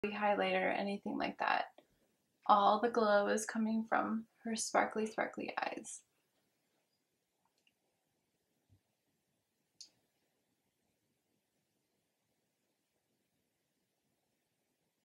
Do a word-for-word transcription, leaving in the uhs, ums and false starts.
highlighter or anything like that. All the glow is coming from her sparkly, sparkly eyes.